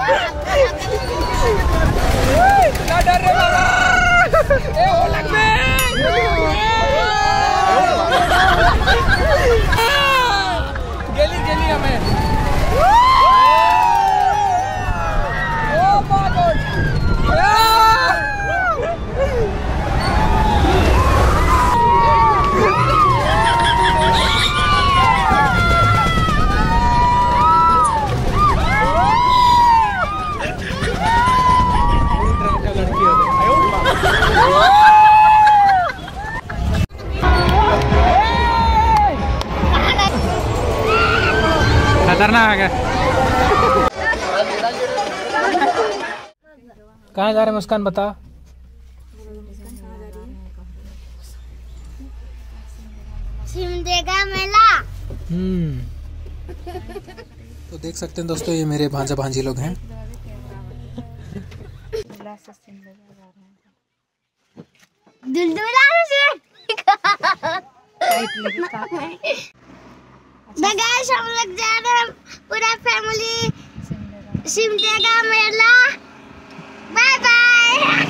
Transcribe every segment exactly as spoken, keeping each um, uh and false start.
ना डर रे बाबा, ए हो लग में गेली गेली हमें। ओ माय गॉड, खतरनाक है। कहाँ जा रहे हैं मुस्कान, बता। सिमडेगा मेला। हम्म तो देख सकते हैं दोस्तों, ये मेरे भांजा भांजी लोग हैं। गाइस हम लोग जा रहे हैं पूरा फैमिली सिमडेगा मेला। Bye bye.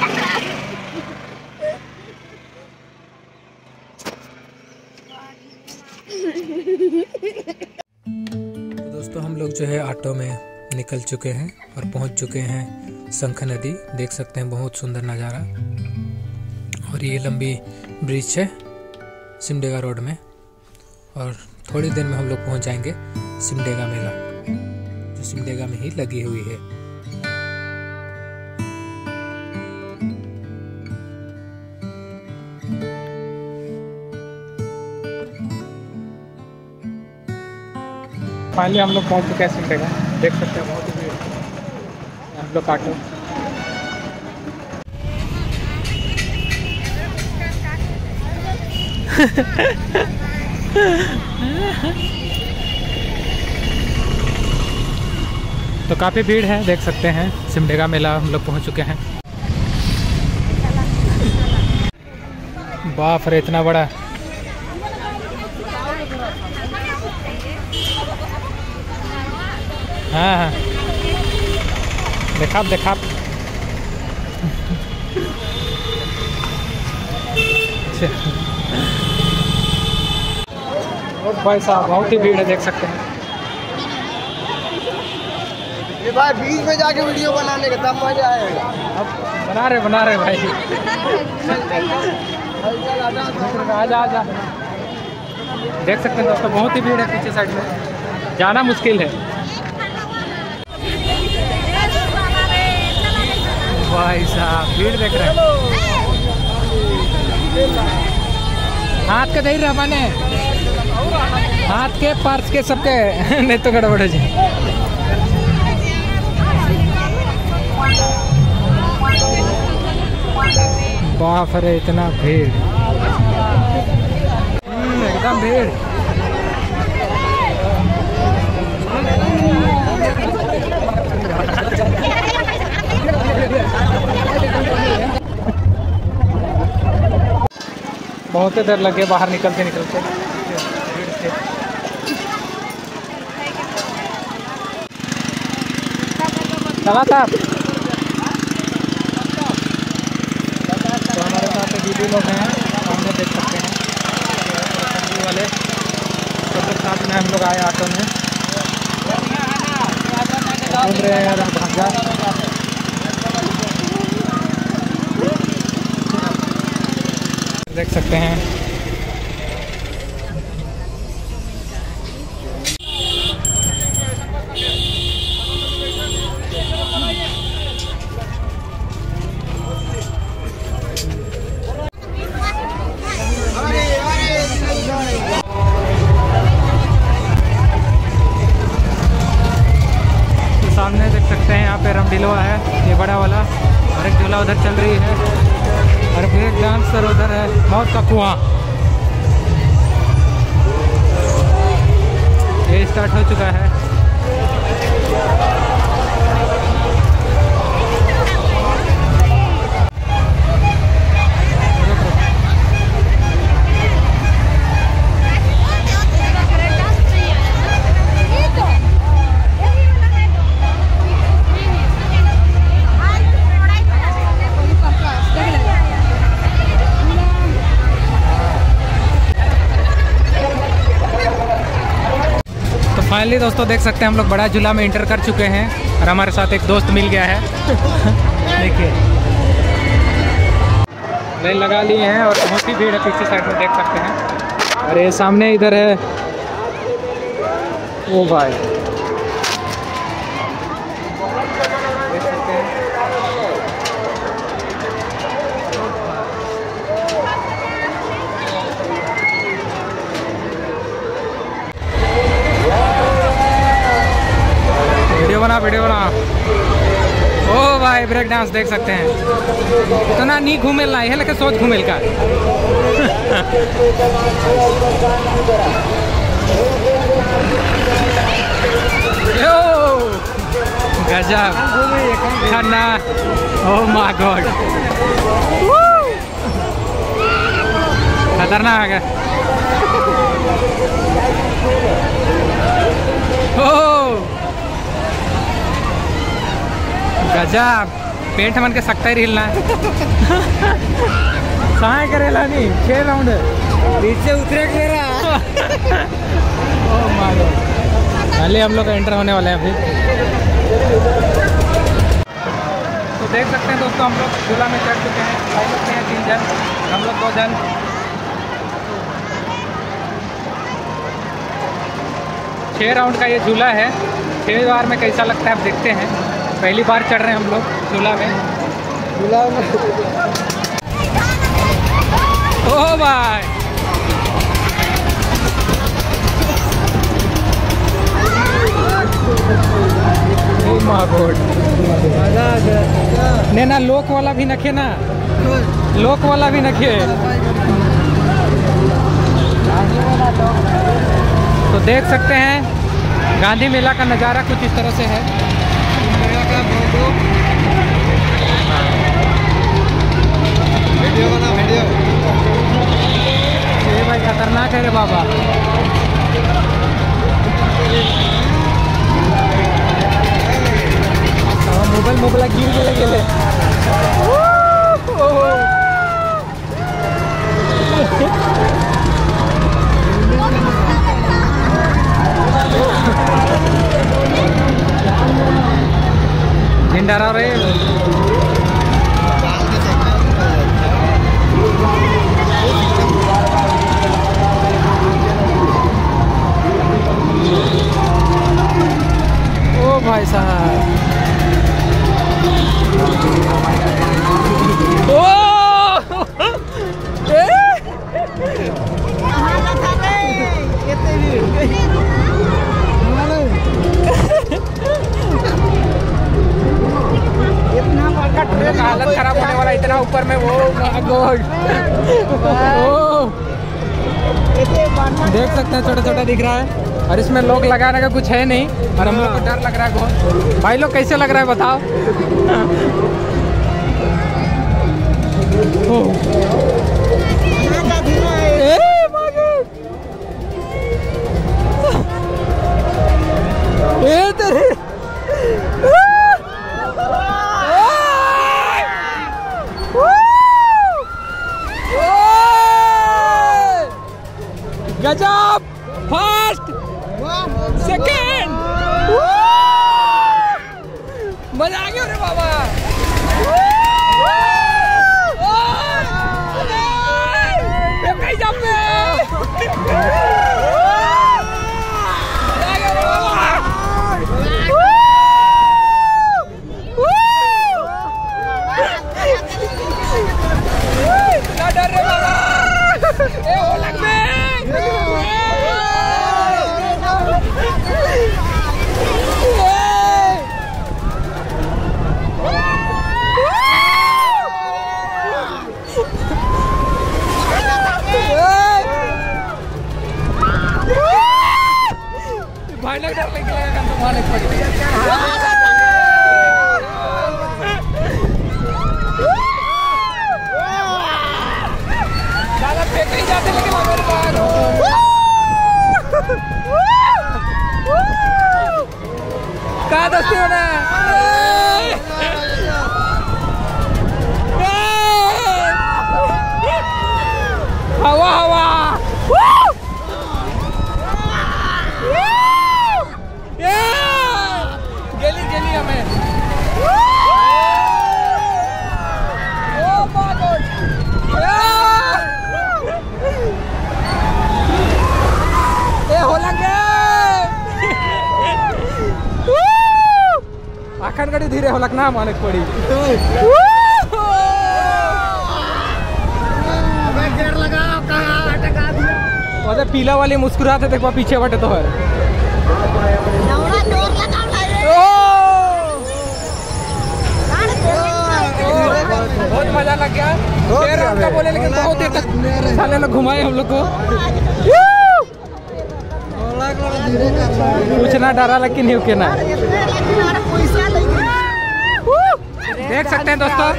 तो दोस्तों हम लोग जो है ऑटो में निकल चुके हैं और पहुंच चुके हैं शंख नदी। देख सकते हैं बहुत सुंदर नज़ारा, और ये लंबी ब्रिज है सिमडेगा रोड में। और थोड़ी देर में हम लोग पहुंच जाएंगे सिमडेगा मेला, जो सिमडेगा में ही लगी हुई है। फाइनली हम लोग पहुंच चुके हैं सिमडेगा। देख सकते हैं बहुत ही भीड़ है। हम लोग काटो तो काफ़ी भीड़ है, देख सकते हैं। सिमडेगा मेला हम लोग पहुंच चुके हैं। बाप रे, इतना बड़ा। हाँ हाँ देखा देखा। भाई साहब बहुत ही भीड़ है, देख सकते हैं। ये भाई बीच में जाके वीडियो बनाने का तब मजा आएगा। अब बना रहे बना रहे भाई। आजा आजा। देख सकते हैं दोस्तों, बहुत ही भीड़ है पीछे साइड में, जाना मुश्किल है। भाई साहब भीड़ देख रहे हैं। हाथ का दे रहा माने, हाथ के पर्स के सबके नहीं तो गड़बड़ है जी। बाप रे इतना भीड़, एकदम भीड़। बहुत ही देर लगे बाहर निकलते निकलते भीड़ से। चला था तो हमारे साथ दीदी लोग हैं, सामने देख सकते हैं फैमिली वाले सब लोग साथ में हम लोग आए ऑटो में घूम रहे हैं भांजा। देख सकते हैं सामने देख सकते हैं यहाँ पे रामलीला है, ये बड़ा वाला, और एक झूला उधर चल रही है, और ब्रेक डांस सर उधर है, मौत का कुआं ये स्टार्ट हो चुका है। फाइनली दोस्तों देख सकते हैं हम लोग बड़ा झूला में एंटर कर चुके हैं और हमारे साथ एक दोस्त मिल गया है। देखिए लाइन लगा लिए हैं और बहुत ही भीड़ है पीछे साइड में देख सकते हैं। और ये सामने इधर है ओ भाई देख सकते हैं। वीडियो बना वीडियो बना। ओ भाई ब्रेक डांस देख सकते हैं। तो ना नहीं घूमेल ना है लेकिन सोच घूमेल का। यो गजब खाना। ओह माय गॉड खतरनाक है। ओह गजब पेंट मन के सकता ही हिलना है। कहाँ करेला नहीं छह राउंड नीचे उतरे पहले हम लोग एंटर होने वाले हैं अभी। तो देख सकते हैं दोस्तों हम लोग झूला में चढ़ चुके हैं। भाई लोग हैं तीन जन, हम लोग दो जन। छः राउंड का ये झूला है। छः बार में कैसा लगता है आप देखते हैं। पहली बार चढ़ रहे हैं हम लोग झूला में। झूला में ओ भाई ने ना लोक वाला भी नखे ना लोक वाला भी नखे। तो देख सकते हैं गांधी मेला का नज़ारा कुछ इस तरह से है। वीडियो बना वीडियो। ये भाई खतरनाक है रे बाबा। मोबाइल मोबाइल गिर गेले गेले। झिंडारा रे ओ भाई साहब। हालत खराब होने वाला इतना ऊपर में। वो देख सकते हैं छोटा छोटा दिख रहा है और इसमें लोग लगाने का कुछ है नहीं और हम लोग को डर लग रहा है बहुत। भाई लोग कैसे लग रहा है बताओ। ए तेरे गजब फर्स्ट सेकेंड मजा आ गया रे बाबा। एखन गड़ी धीरे होलक ना माने पड़ी। गेर लगाओ कहाँ अटका दिया। वैसे पीला वाली मुस्कुराते देखो पीछे बटे तो है। बहुत मजा लग गया। देर रात का बोले लेकिन बहुत देर तक साले लोग घुमाए हम लोग को। कुछ ना डरा लेकिन नहीं के ना। देख सकते हैं दोस्तों,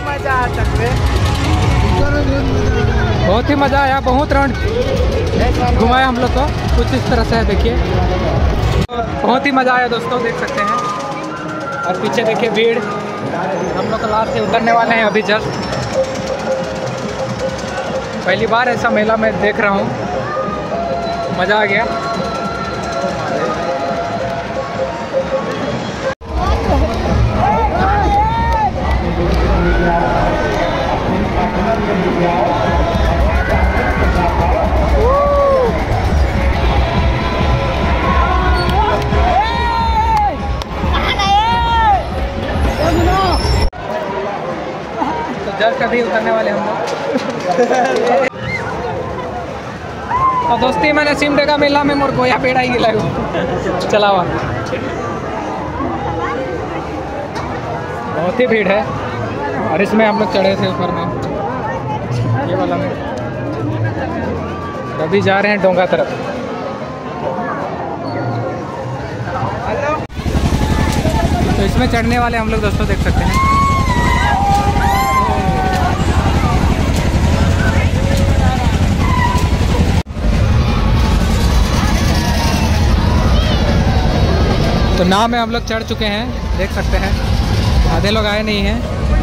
बहुत ही मजा आया। बहुत राउंड घुमाया हम लोग को कुछ इस तरह से है। देखिए बहुत ही मजा आया दोस्तों, देख सकते हैं। और पीछे देखिए भीड़, हम लोग लास्ट से उतरने वाले हैं अभी जस्ट। पहली बार ऐसा मेला में देख रहा हूँ, मज़ा आ गया। जस्ट अभी उतरने वाले हम लोग। तो दोस्ती मैंने सिमडेगा मेला में मोर गोया पेड़ा ही गिला चलावा। बहुत ही भीड़ है और इसमें हम लोग चढ़े थे ऊपर में, ये वाला में। अभी जा रहे हैं डोंगा तरफ। तो इसमें चढ़ने वाले हम लोग दोस्तों देख सकते हैं। तो नाव में हम लोग चढ़ चुके हैं, देख सकते हैं। आधे लोग आए नहीं हैं।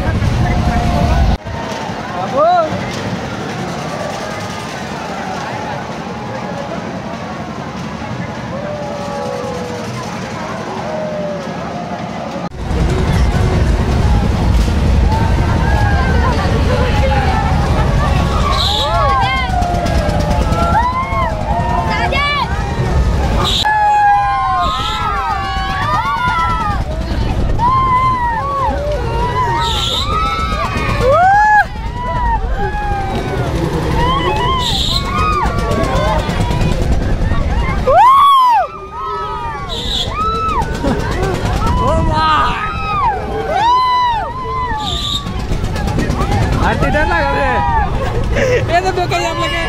डर लगा ये तो कहीं आप लगे।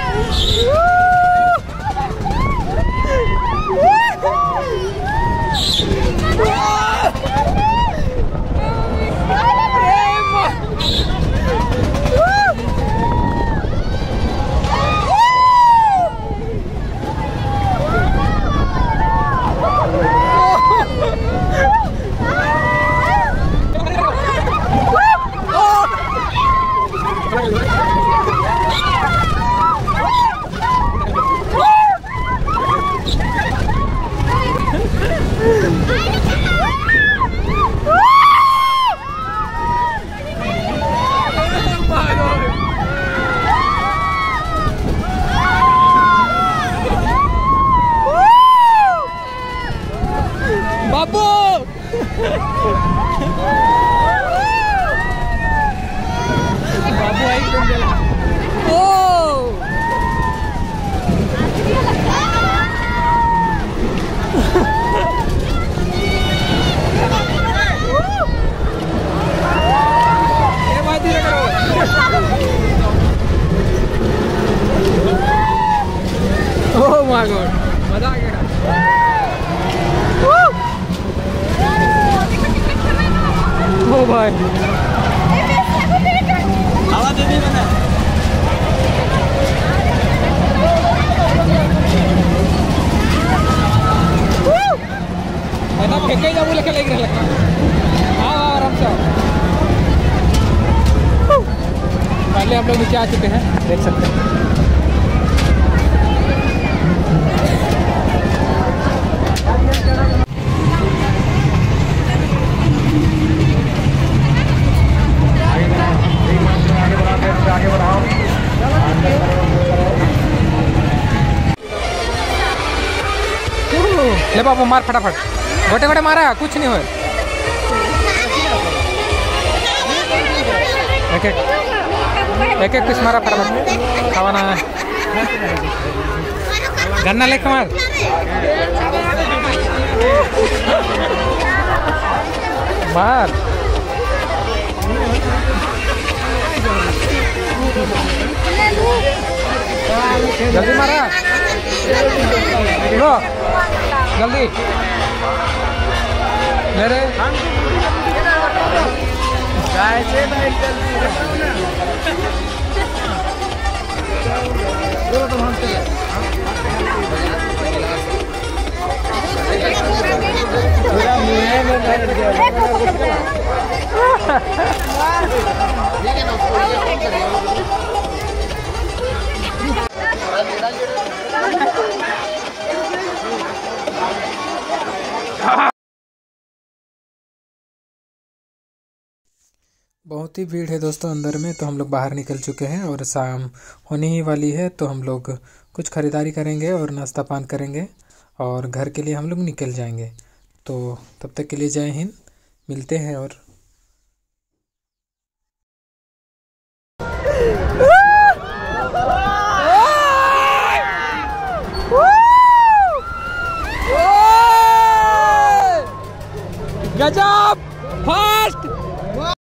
Oh my God, मजा आ गया। ओ भाई हवा दे दी मैंने। मैंने फेंके जाऊँ लेके लेके रहा। हाँ आराम से। पहले हम लोग नीचे आ चुके हैं, देख सकते हैं। ले बाबू मार फटाफट, गोटे गोटे मारा कुछ नहीं हो। एक एक एक एक पीस मारा फटाफट खावाना गन्ना लेके मार मार जल्दी मारा लो जल्दी मेरे बहुत ही भीड़ है दोस्तों अंदर में, तो हम लोग बाहर निकल चुके हैं और शाम होने ही वाली है। तो हम लोग कुछ खरीदारी करेंगे और नाश्ता पान करेंगे और घर के लिए हम लोग निकल जाएंगे। तो तब तक के लिए जय हिंद, मिलते हैं और